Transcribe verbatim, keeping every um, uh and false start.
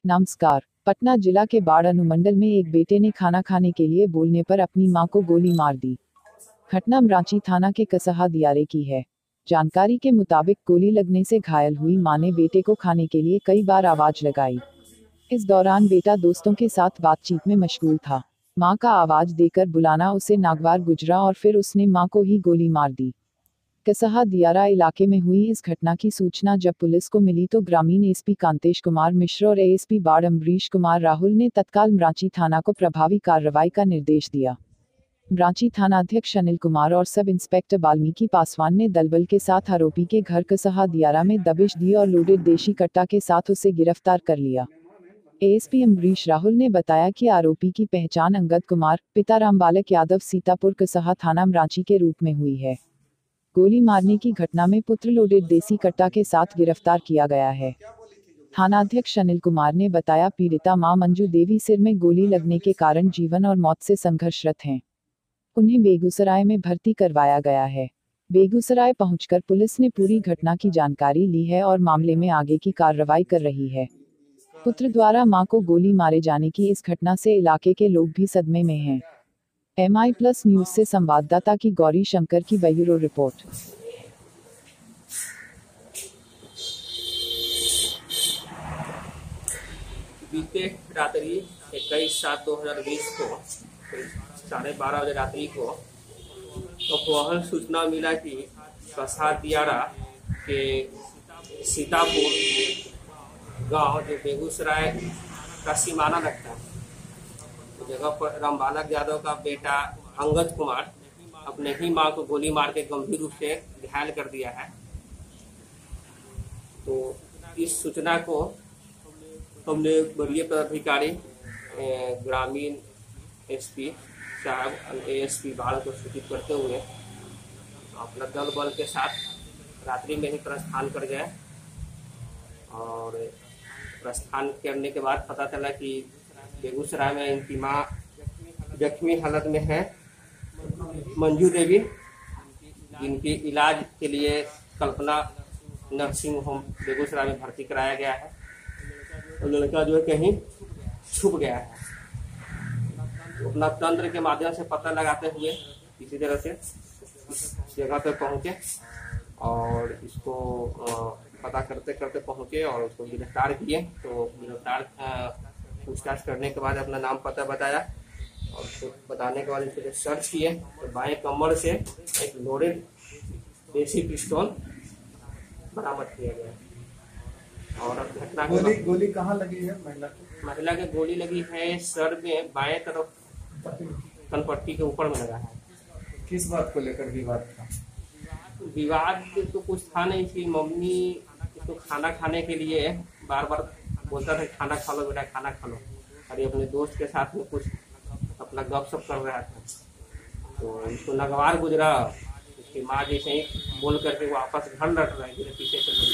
नमस्कार। पटना जिला के बाढ़ अनुमंडल में एक बेटे ने खाना खाने के लिए बोलने पर अपनी मां को गोली मार दी। घटना मरांची थाना के कसहा दियारे की है। जानकारी के मुताबिक गोली लगने से घायल हुई मां ने बेटे को खाने के लिए कई बार आवाज लगाई। इस दौरान बेटा दोस्तों के साथ बातचीत में मशगूल था। मां का आवाज देकर बुलाना उसे नागवार गुजरा और फिर उसने मां को ही गोली मार दी। कसहा दियारा इलाके में हुई इस घटना की सूचना जब पुलिस को मिली तो ग्रामीण एसपी कांतेश कुमार मिश्र और एएसपी बाढ़ अम्बरीश कुमार राहुल ने तत्काल मरांची थाना को प्रभावी कार्रवाई का निर्देश दिया। मरांची थानाध्यक्ष अनिल कुमार और सब इंस्पेक्टर वाल्मीकि पासवान ने दलबल के साथ आरोपी के घर कसहा दियारा में दबिश दी और लोडेड देशी कट्टा के साथ उसे गिरफ्तार कर लिया। एएसपी अम्बरीश राहुल ने बताया कि आरोपी की पहचान अंगद कुमार, पिता रामबालक यादव, सीतापुर कसहा थाना मरांची के रूप में हुई है। गोली मारने की घटना में पुत्र लोडेड देसी कट्टा के साथ गिरफ्तार किया गया है। थानाध्यक्ष अनिल कुमार ने बताया, पीड़िता मां मंजू देवी सिर में गोली लगने के कारण जीवन और मौत से संघर्षरत हैं। उन्हें बेगूसराय में भर्ती करवाया गया है। बेगूसराय पहुंचकर पुलिस ने पूरी घटना की जानकारी ली है और मामले में आगे की कार्रवाई कर रही है। पुत्र द्वारा मां को गोली मारे जाने की इस घटना से इलाके के लोग भी सदमे में हैं। एम आई प्लस न्यूज से संवाददाता की गौरी शंकर की ब्यूरो रिपोर्ट। बीते रात्रि इक्कीस सात दो हजार बीस को साढ़े बारह बजे रात्रि को अफवाह सूचना मिला कि कसहा दियारा के सीतापुर गांव जो बेगूसराय का सीमाना लगता है, जगह पर रामबालक यादव का बेटा अंगद कुमार अपने ही मां को गोली मार के गंभीर रूप से घायल कर दिया है। तो इस सूचना को हमने वरीय पदाधिकारी ग्रामीण एसपी साहब एएसपी बाढ़ को सूचित करते हुए अपना दल बल के साथ रात्रि में ही प्रस्थान कर गए और प्रस्थान करने के बाद पता चला कि बेगूसराय में इनकी मां जख्मी हालत में है, मंजू देवी, जिनकी इलाज के लिए कल्पना नर्सिंग होम बेगूसराय में भर्ती कराया गया है। और लड़का जो है कहीं छुप गया है। तो अपना तंत्र के माध्यम से पता लगाते हुए इसी तरह से इस जगह पर पहुंचे और इसको पता करते करते पहुंचे और उसको गिरफ्तार किए। तो गिरफ्तार पूछताछ करने के बाद अपना नाम पता बताया और उसको बताने के बाद इसको सर्च किए तो बाएं कमर से एक लोडेड देसी पिस्तौल बरामद किया गया। और घटना गोली गोली कहाँ लगी है? महिला को महिला के गोली लगी है सर में, बाएं तरफ कनपट्टी के ऊपर में लगा है। किस बात को लेकर विवाद था? विवाद तो कुछ था नहीं। इसकी मम्मी तो खाना खाने के लिए बार बार बोलता था खाना खा लो बेटा, खाना खा लो, और ये अपने दोस्त के साथ में कुछ अपना गपशप कर रहा था। तो इसको नागवार गुजरा, उसकी माँ जैसे ही बोल करके वापस घर लौट रहा है, पीछे से